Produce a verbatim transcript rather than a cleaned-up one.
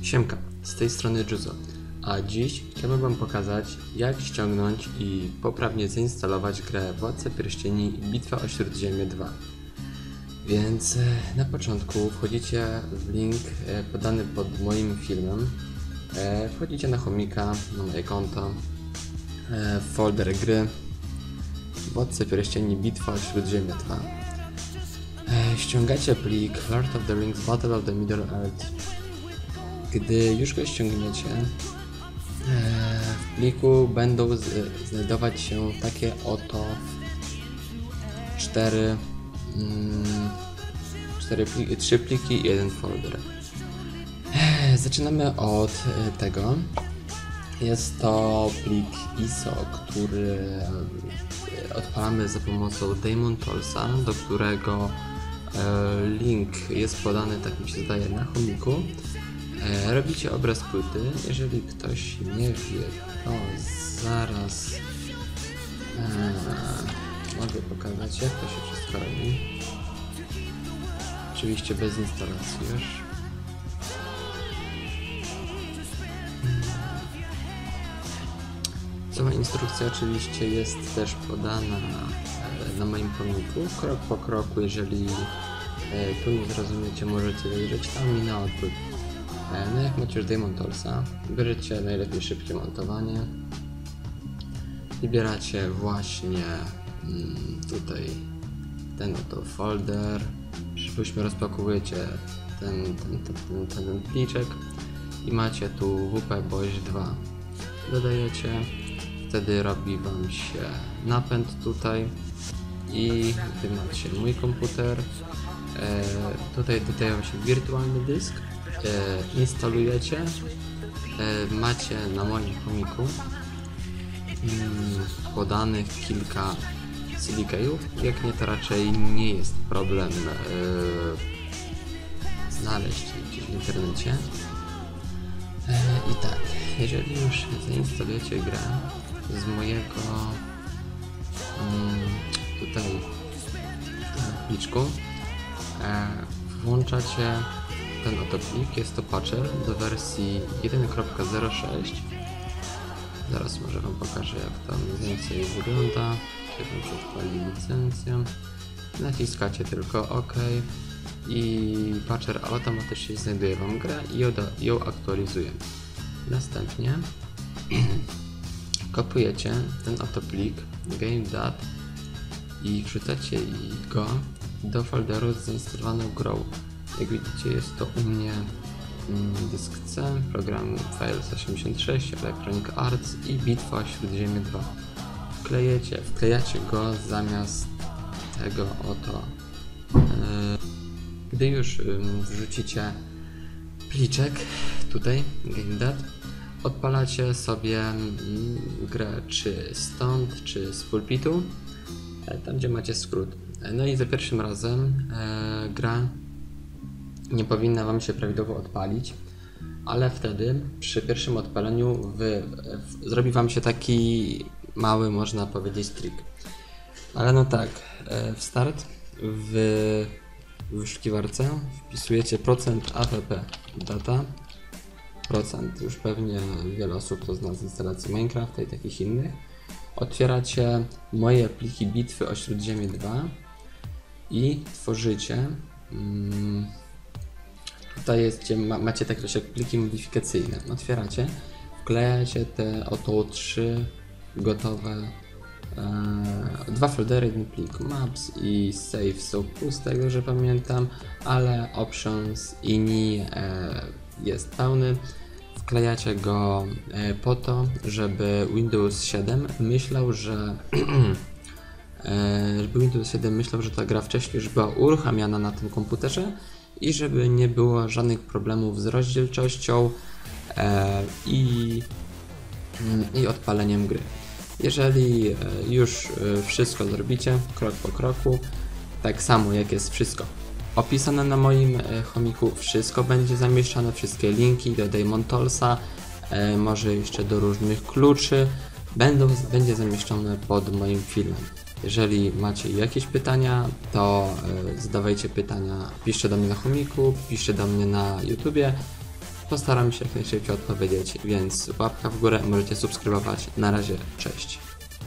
Siemka, z tej strony Juzo, a dziś chciałbym wam pokazać, jak ściągnąć i poprawnie zainstalować grę Władca Pierścieni Bitwa o Śródziemie dwa. Więc na początku wchodzicie w link podany pod moim filmem, wchodzicie na chomika, na moje konto, w folder gry Władca Pierścieni Bitwa o Śródziemie dwa. Ściągacie plik Lord of the Rings Battle of the Middle Earth. Gdy już go ściągniecie, w pliku będą znajdować się takie oto cztery, cztery pliki, trzy pliki i jeden folder. Zaczynamy od tego. Jest to plik I S O, który odpalamy za pomocą Daemon Tollsa, do którego link jest podany, tak mi się zdaje, na chomiku. Robicie obraz płyty. Jeżeli ktoś nie wie, to zaraz eee, mogę pokazać, jak to się wszystko robi. Oczywiście bez instalacji już. Cała instrukcja oczywiście jest też podana na moim chomiku, krok po kroku. Jeżeli tu nie zrozumiecie, możecie wejrzeć tam i na odwrót. No jak macie już Daemon Tollsa, bierzecie najlepiej szybkie montowanie. Wybieracie właśnie mm, tutaj ten oto folder. Przypuśćmy, rozpakowujecie ten, ten, ten, ten, ten, ten pliczek i macie tu W P Boś dwa. Dodajecie, wtedy robi wam się napęd tutaj i wy macie mój komputer. E, tutaj dodają się wirtualny dysk. E, instalujecie, e, macie na moim chomiku mm, podanych kilka C D keyów. Jak nie, to raczej nie jest problem e, znaleźć gdzieś w internecie. E, I tak, jeżeli już zainstalujecie grę z mojego mm, tutaj pliczku, e, włączacie ten oto plik. Jest to patcher do wersji jeden kropka zero sześć. Zaraz może wam pokażę, jak to mniej więcej wygląda. Kiedy już odpali licencję, naciskacie tylko OK i patcher automatycznie znajduje wam grę i ją, do, ją aktualizuje. Następnie kopiujecie ten oto plik game.dat i wrzucacie go do folderu z zainstalowaną grą. Jak widzicie, jest to u mnie dysk C, program Files osiemdziesiąt sześć, Electronic Arts i Bitwa o Śródziemie dwa. Wklejecie, wklejacie go zamiast tego oto. Gdy już wrzucicie pliczek tutaj, game.dat, odpalacie sobie grę czy stąd, czy z pulpitu, tam gdzie macie skrót. No i za pierwszym razem e, gra nie powinna wam się prawidłowo odpalić, ale wtedy przy pierwszym odpaleniu wy, w, zrobi wam się taki mały, można powiedzieć, trik. Ale no tak, e, w start w wyszukiwarce wpisujecie procent app data, procent, już pewnie wiele osób to zna z instalacji Minecrafta i takich innych. Otwieracie moje pliki Bitwy o Śródziemie dwa i tworzycie mm, tutaj jest, gdzie ma, macie takie coś jak pliki modyfikacyjne. Otwieracie, wklejacie te oto trzy gotowe e, dwa foldery, jeden plik. Maps i save są puste, że pamiętam, ale options i N I e, jest pełny. Wklejacie go e, po to, żeby Windows siedem myślał, że e, żeby Windows siedem myślał, że ta gra wcześniej już była uruchamiana na tym komputerze i żeby nie było żadnych problemów z rozdzielczością e, i, i odpaleniem gry. Jeżeli e, już e, wszystko zrobicie krok po kroku, tak samo jak jest wszystko opisane na moim e, chomiku, wszystko będzie zamieszczane, wszystkie linki do Daemon Tollsa, e, może jeszcze do różnych kluczy, będą, będzie zamieszczone pod moim filmem. Jeżeli macie jakieś pytania, to e, zadawajcie pytania, piszcie do mnie na chomiku, piszcie do mnie na YouTubie. postaram się jak najszybciej odpowiedzieć, więc łapka w górę, możecie subskrybować. Na razie, cześć.